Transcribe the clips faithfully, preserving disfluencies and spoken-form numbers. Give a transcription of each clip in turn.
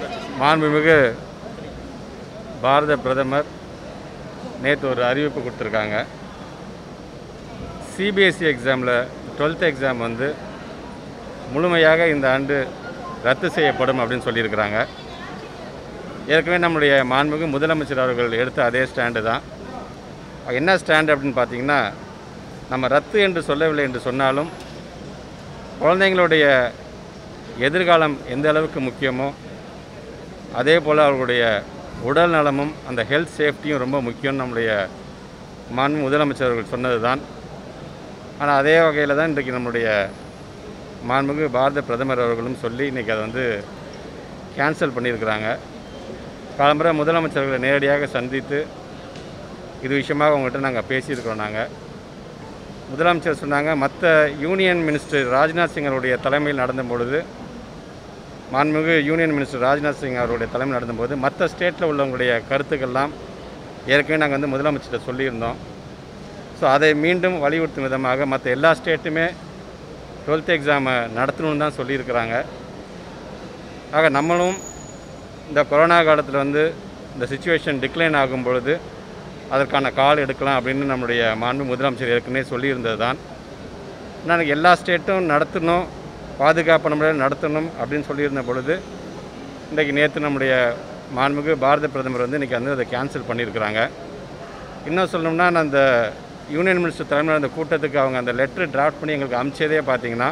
மாண்புமிகு பாரத பிரதமர் நேற்று ஒரு அறிவிப்பு கொடுத்துருக்காங்க. சிபிஎஸ்சி எக்ஸாமில் டுவெல்த் எக்ஸாம் வந்து முழுமையாக இந்த ஆண்டு ரத்து செய்யப்படும் அப்படின்னு சொல்லியிருக்கிறாங்க. ஏற்கனவே நம்முடைய மாண்புமிகு முதலமைச்சர் அவர்கள் எடுத்த அதே ஸ்டாண்டு தான். என்ன ஸ்டாண்டு அப்படின்னு பார்த்தீங்கன்னா, நம்ம ரத்து என்று சொல்லவில்லை என்று சொன்னாலும் குழந்தைங்களுடைய எதிர்காலம் எந்த அளவுக்கு முக்கியமோ அதே போல் அவர்களுடைய உடல் நலமும் அந்த ஹெல்த் சேஃப்டியும் ரொம்ப முக்கியம்னு நம்முடைய மாண்பு முதலமைச்சர் அவர்கள் சொன்னது தான். ஆனால் அதே வகையில் தான் இன்றைக்கு நம்முடைய மாண்புமிகு பாரத பிரதமர் அவர்களும் சொல்லி இன்றைக்கி அதை வந்து கேன்சல் பண்ணியிருக்கிறாங்க. காலம்புற முதலமைச்சர்களை நேரடியாக சந்தித்து இது விஷயமாக அவங்கள்ட்ட நாங்கள் பேசியிருக்கிறோம். நாங்கள் முதலமைச்சர் சொன்னாங்க, மற்ற யூனியன் மினிஸ்டர் ராஜ்நாத் சிங் அவருடைய தலைமையில் நடந்த பொழுது மாண்புமிகு யூனியன் மினிஸ்டர் ராஜ்நாத் சிங் அவருடைய தலைமையில் நடந்தபோது மற்ற ஸ்டேட்டில் உள்ளவங்களுடைய கருத்துக்கள்லாம் ஏற்கனவே நாங்கள் வந்து முதலமைச்சர்கிட்ட சொல்லியிருந்தோம். ஸோ அதை மீண்டும் வலியுறுத்தும் விதமாக மற்ற எல்லா ஸ்டேட்டுமே டுவெல்த் எக்ஸாமை நடத்தணும்னு தான் சொல்லியிருக்கிறாங்க. ஆக நம்மளும் இந்த கொரோனா காலத்தில் வந்து இந்த சிச்சுவேஷன் டிக்ளைன் ஆகும் பொழுது அதற்கான கால் எடுக்கலாம் அப்படின்னு நம்முடைய மாண்பு முதலமைச்சர் ஏற்கனவே சொல்லியிருந்தது தான். ஆனால் எல்லா ஸ்டேட்டும் நடத்தணும், பாதுகாப்பான முறையில் நடத்தணும் அப்படின்னு சொல்லியிருந்த பொழுது இன்றைக்கி நேற்று நம்முடைய மாண்புமிகு பாரத பிரதமர் வந்து இன்றைக்கி வந்து அதை கேன்சல் பண்ணியிருக்கிறாங்க. இன்னும் சொல்லணும்னா, நான் அந்த யூனியன் மினிஸ்டர் தலைமையில் அந்த கூட்டத்துக்கு அவங்க அந்த லெட்ரு டிராஃப்ட் பண்ணி எங்களுக்கு அனுப்பிச்சதே பார்த்திங்கன்னா,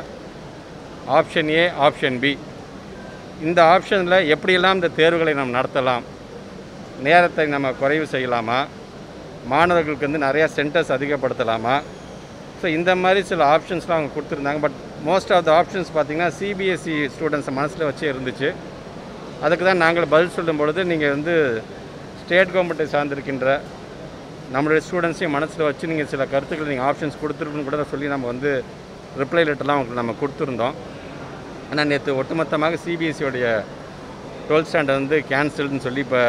ஆப்ஷன் ஏ, ஆப்ஷன் பி, இந்த ஆப்ஷனில் எப்படியெல்லாம் இந்த தேர்வுகளை நம்ம நடத்தலாம், நேரத்தை நம்ம குறைவு செய்யலாமா, மாணவர்களுக்கு வந்து நிறையா சென்டர்ஸ் அதிகப்படுத்தலாமா, ஸோ இந்த மாதிரி சில ஆப்ஷன்ஸ்லாம் அவங்க கொடுத்துருந்தாங்க. But most of the options பார்த்திங்கன்னா சிபிஎஸ்சி ஸ்டூடெண்ட்ஸை மனசில் வச்சே இருந்துச்சு. அதுக்கு தான் நாங்கள் பதில் சொல்லும் பொழுது, நீங்கள் வந்து ஸ்டேட் கவர்மெண்ட்டை சார்ந்திருக்கின்ற நம்மளுடைய ஸ்டூடெண்ட்ஸையும் மனசில் வச்சு நீங்கள் சில கருத்துக்கள் நீங்கள் ஆப்ஷன்ஸ் கொடுத்துருக்குன்னு கூட சொல்லி நம்ம வந்து ரிப்ளை லெட்டர்லாம் அவங்களுக்கு நம்ம கொடுத்துருந்தோம். ஆனால் நேற்று ஒட்டுமொத்தமாக சிபிஎஸ்சியோடைய டுவெல்த் ஸ்டாண்டர்ட் வந்து கேன்சல்னு சொல்லி இப்போ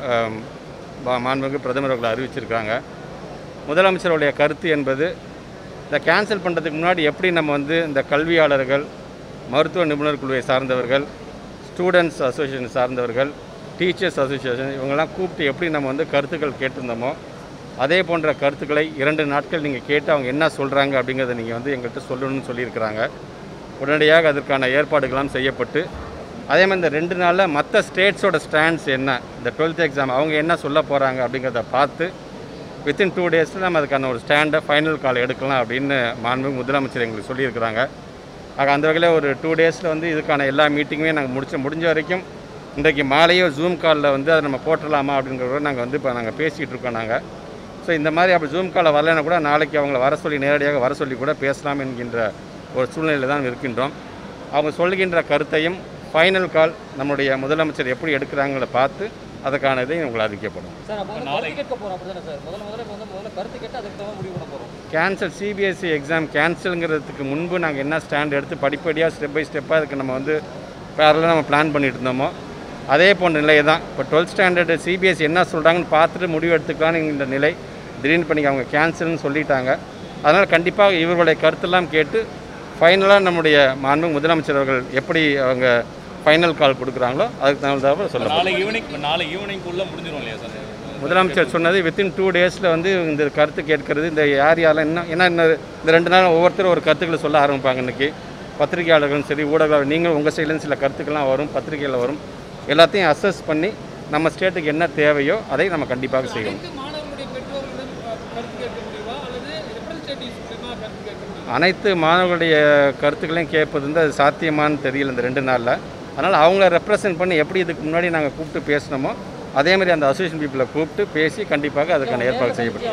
மாண்புமிகு பிரதமர் அவர்கள் அறிவிச்சிருக்காங்க. முதலமைச்சருடைய கருத்து என்பது, இந்த கேன்சல் பண்ணுறதுக்கு முன்னாடி எப்படி நம்ம வந்து இந்த கல்வியாளர்கள், மருத்துவ நிபுணர் குழுவை சார்ந்தவர்கள், ஸ்டூடெண்ட்ஸ் அசோசியேஷன் சார்ந்தவர்கள், டீச்சர்ஸ் அசோசியேஷன் இவங்கெல்லாம் கூப்பிட்டு எப்படி நம்ம வந்து கருத்துக்கள் கேட்டிருந்தோமோ அதே போன்ற கருத்துக்களை இரண்டு நாட்கள் நீங்கள் கேட்டு அவங்க என்ன சொல்கிறாங்க அப்படிங்கிறத நீங்கள் வந்து எங்கள்கிட்ட சொல்லணும்னு சொல்லியிருக்கிறாங்க. உடனடியாக அதற்கான ஏற்பாடுகள்லாம் செய்யப்பட்டு, அதே மாதிரி இந்த ரெண்டு நாளில் மற்ற ஸ்டேட்ஸோட ஸ்டாண்ட்ஸ் என்ன, இந்த டுவெல்த் எக்ஸாம் அவங்க என்ன சொல்ல போகிறாங்க அப்படிங்கிறத பார்த்து வித்தின் டூ டேஸில் நம்ம அதுக்கான ஒரு ஸ்டாண்டை ஃபைனல் கால் எடுக்கலாம் அப்படின்னு மாண்புமிகு முதலமைச்சர் எங்களுக்கு சொல்லியிருக்கிறாங்க. ஆக அந்த வகையில் ஒரு டூ டேஸில் வந்து இதுக்கான எல்லா மீட்டிங்குமே நாங்கள் முடிச்ச முடிஞ்ச வரைக்கும் இன்றைக்கு மாலையோ ஜூம் காலில் வந்து அதை நம்ம போட்டுடலாமா அப்படிங்கிறத நாங்கள் வந்து இப்போ நாங்கள் பேசிகிட்டு இருக்கோம். நாங்கள் ஸோ இந்த மாதிரி அப்படி ஜூம் காலில் வரலைன்னா கூட நாளைக்கு அவங்கள வர சொல்லி நேரடியாக வர சொல்லி கூட பேசலாம் என்கின்ற ஒரு சூழ்நிலையில் தான் இருக்கின்றோம். அவங்க சொல்லுகின்ற கருத்தையும் ஃபைனல் கால் நம்முடைய முதலமைச்சர் எப்படி எடுக்கிறாங்கள பார்த்து அதுக்கான இதை உங்களை அறிவிக்கப்படும். கேன்சல் சிபிஎஸ்சி எக்ஸாம் கேன்சலுங்கிறதுக்கு முன்பு நாங்கள் என்ன ஸ்டாண்ட் எடுத்து படிப்படியாக ஸ்டெப் பை ஸ்டெப்பாக அதுக்கு நம்ம வந்து பேரலாக நம்ம பிளான் பண்ணிட்டு இருந்தோமோ அதே போன்ற நிலை தான். இப்போ டுவெல்த் ஸ்டாண்டர்டு சிபிஎஸ்சி என்ன சொல்கிறாங்கன்னு பார்த்துட்டு முடிவு எடுத்துக்கலான்னு இந்த நிலை திடீர்னு பண்ணி அவங்க கேன்சல்னு சொல்லிட்டாங்க. அதனால் கண்டிப்பாக இவர்களுடைய கருத்தெல்லாம் கேட்டு ஃபைனலாக நம்முடைய மாண்பு முதலமைச்சர் அவர்கள் எப்படி அவங்க ஃபைனல் கால் கொடுக்குறாங்களோ அதுக்கு தகுந்த சொல்ல நாளை ஈவினிங் நாளை ஈவினிங்குள்ளே முடிஞ்சிடும் இல்லையா சார்? முதலமைச்சர் சொன்னது வித்தின் டூ டேஸில் வந்து இந்த கருத்து கேட்கறது, இந்த யார் யாரெல்லாம் என்ன ஏன்னா இந்த ரெண்டு நாள் ஒவ்வொருத்தரும் ஒரு கருத்துக்களை சொல்ல ஆரம்பிப்பாங்க. இன்றைக்கி பத்திரிகையாளர்களும் சரி, ஊடகங்கள் நீங்கள் உங்கள் சைட்லேருந்து சில கருத்துக்கள்லாம் வரும், பத்திரிகையில் வரும். எல்லாத்தையும் அசஸ் பண்ணி நம்ம ஸ்டேட்டுக்கு என்ன தேவையோ அதை நம்ம கண்டிப்பாக செய்யணும். அனைத்து மாணவர்களுடைய கருத்துக்களையும் கேட்பது வந்து அது சாத்தியமானு தெரியல இந்த ரெண்டு நாளில். அதனால் அவங்கள ரெப்ரசன்ட் பண்ணி எப்படி இதுக்கு முன்னாடி நாங்கள் கூப்பிட்டு பேசினோமோ அதே மாதிரி அந்த அசோசியேஷன் பீப்புளை கூப்பிட்டு பேசி கண்டிப்பாக அதுக்கான ஏற்பாடு செய்யப்படும்.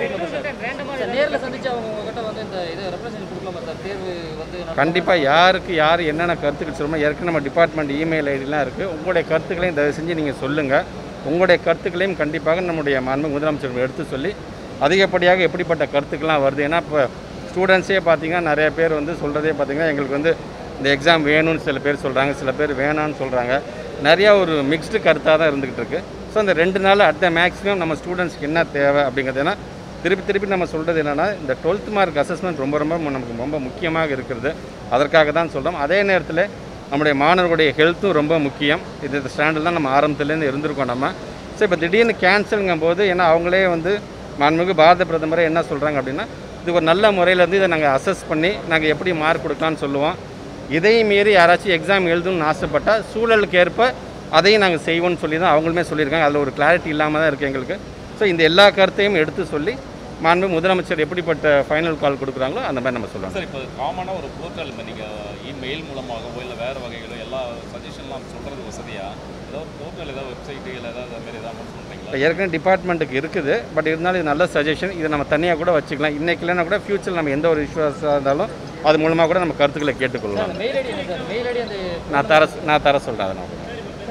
கண்டிப்பாக யாருக்கு யார் என்னென்ன கருத்துக்கள் சொல்லணுமோ ஏற்கனவே நம்ம டிபார்ட்மெண்ட் இமெயில் ஐடிலாம் இருக்குது. உங்களுடைய கருத்துக்களையும் தயவு செஞ்சு நீங்கள் சொல்லுங்கள். உங்களுடைய கருத்துக்களையும் கண்டிப்பாக நம்முடைய மாண்பு முதலமைச்சர் எடுத்து சொல்லி அதிகப்படியாக எப்படிப்பட்ட கருத்துக்கள்லாம் வருது. ஏன்னா இப்போ ஸ்டூடெண்ட்ஸே பார்த்திங்கன்னா நிறைய பேர் வந்து சொல்கிறதே பார்த்திங்கன்னா எங்களுக்கு வந்து இந்த எக்ஸாம் வேணும்னு சில பேர் சொல்கிறாங்க, சில பேர் வேணான்னு சொல்கிறாங்க. நிறையா ஒரு மிக்ஸ்டு கருத்தாக தான் இருந்துக்கிட்டு இருக்குது. ஸோ அந்த ரெண்டு நாள் அட் த மேக்ஸிமம் நம்ம ஸ்டூடெண்ட்ஸ்க்கு என்ன தேவை அப்படிங்கிறது, ஏன்னா திருப்பி திருப்பி நம்ம சொல்கிறது என்னென்னா இந்த டுவெல்த் மார்க் அசஸ்மெண்ட் ரொம்ப ரொம்ப நமக்கு ரொம்ப முக்கியமாக இருக்கிறது. அதற்காக தான் சொல்கிறோம். அதே நேரத்தில் நம்முடைய மாணவர்களுடைய ஹெல்த்தும் ரொம்ப முக்கியம். இது ஸ்டாண்டில் தான் நம்ம ஆரம்பத்துலேருந்து இருந்திருக்கோம் நம்ம. ஸோ இப்போ திடீர்னு கேன்சலுங்கும் போது ஏன்னா அவங்களே வந்து மாண்புமிகு பாரத பிரதமரை என்ன சொல்கிறாங்க அப்படின்னா, இது ஒரு நல்ல முறையிலேருந்து இதை நாங்கள் அசஸ் பண்ணி நாங்கள் எப்படி மார்க் கொடுக்கலான்னு சொல்லுவோம். இதையும் மீறி யாராச்சும் எக்ஸாம் எழுதணும்னு ஆசைப்பட்டால் சூழலுக்கு ஏற்ப அதையும் நாங்கள் செய்வோம்னு சொல்லி தான் அவங்களுமே சொல்லியிருக்காங்க. அதில் ஒரு கிளாரிட்டி இல்லாமல் தான் இருக்குது எங்களுக்கு. ஸோ இந்த எல்லா கருத்தையும் எடுத்து சொல்லி மாண்பு முதலமைச்சர் எப்படிப்பட்ட ஃபைனல் கால் கொடுக்குறாங்களோ அந்த மாதிரி நம்ம சொல்லுவோம். சார் இப்போ காமனாக ஒரு போர்ட்டல் நீங்கள் இமெயில் மூலமாகவோ இல்லை வேறு வகைகளோ எல்லா சஜஷன்லாம் சொல்கிறது வசதியாக ஏதாவது போர்ட்டல் ஏதாவது வெப்சைட்டு இல்லை ஏதாவது அது மாதிரி ஏதாவது சொல்கிறீங்களா? ஏற்கனவே டிபார்ட்மெண்ட்டுக்கு இருக்குது. பட் இருந்தாலும் இது நல்ல சஜஷன். இதை நம்ம தனியாக கூட வச்சுக்கலாம். இன்றைக்கி இல்லைன்னா கூட ஃப்யூச்சரில் நம்ம எந்த ஒரு இஷ்யூஸாக இருந்தாலும் அது மூலமாக கூட நம்ம கருத்துக்களை கேட்டுக்கொள்ளலாம். நான் தர நான் தர சொல்கிறேன் அதை நான்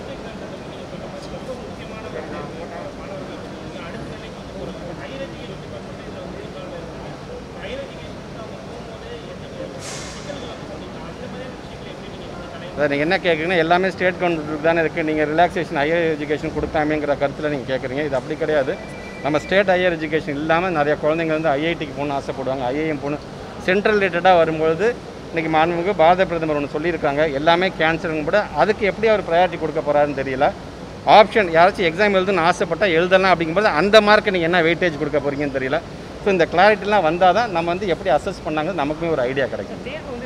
சார். நீங்கள் என்ன கேட்குறீங்கன்னா எல்லாமே ஸ்டேட் கவர்மெண்ட்டுக்கு தானே இருக்குது. நீங்கள் ரிலாக்ஸேஷன் ஹையர் எஜுகேஷன் கொடுக்காமேங்கிற கருத்தில் நீங்கள் கேட்குறீங்க. இது அப்படி கிடையாது. நம்ம ஸ்டேட் ஹையர் எஜுகேஷன் இல்லாமல் நிறைய குழந்தைங்க வந்து ஐஐடிக்கு போகணும்னு ஆசைப்படுவாங்க. ஐஐஎம் போகணும் சென்ட்ரல் ரிலேட்டடாக வரும்பொழுது இன்றைக்கி மாண்புமிகு பாரத பிரதமர் ஒன்று சொல்லியிருக்காங்க. எல்லாமே கேன்சலுங்க கூட அதுக்கு எப்படி அவர் ப்ரையாரிட்டி கொடுக்க போகிறாருன்னு தெரியல. ஆப்ஷன் யாராச்சும் எக்ஸாம் எழுதுன்னு ஆசைப்பட்டால் எழுதலாம். அப்படிங்கும்போது அந்த மார்க்கு நீங்கள் என்ன வெயிட்டேஜ் கொடுக்க போகிறீங்கன்னு தெரியல. ஸோ இந்த கிளாரிட்டிலாம் வந்தால் தான் நம்ம வந்து எப்படி அசஸ் பண்ணாங்க நமக்குமே ஒரு ஐடியா கிடைக்கும்.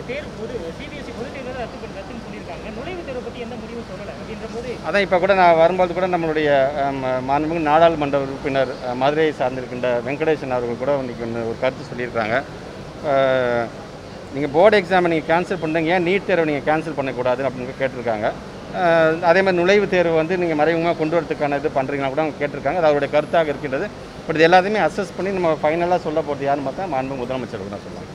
அதான் இப்போ கூட நான் வரும்போது கூட நம்மளுடைய மாண்புமிகு நாடாளுமன்ற உறுப்பினர் மதுரையை சார்ந்திருக்கின்ற வெங்கடேசன் அவர்கள் கூட இன்றைக்கி ஒரு கருத்து சொல்லியிருக்காங்க. நீங்கள் போர்டு எக்ஸாமை நீங்கள் கேன்சல் பண்ணுறீங்க, ஏன் நீட் தேர்வை நீங்கள் கேன்சல் பண்ணக்கூடாது அப்படின்னு கேட்டிருக்காங்க. அதே மாதிரி நுழைவுத் தேர்வு வந்து நீங்கள் மறைமுகமாக கொண்டு வரதுக்கான இது பண்ணுறீங்கன்னா கூட அவங்க கேட்டிருக்காங்க. அது அவருடைய கருத்தாக இருக்கின்றது. பட் இது எல்லாத்தையுமே அசஸ் பண்ணி நம்ம ஃபைனலாக சொல்ல போகிறது யாருன்னு பார்த்தா மாண்புமிகு முதலமைச்சருக்கு தான் சொல்லுவாங்க.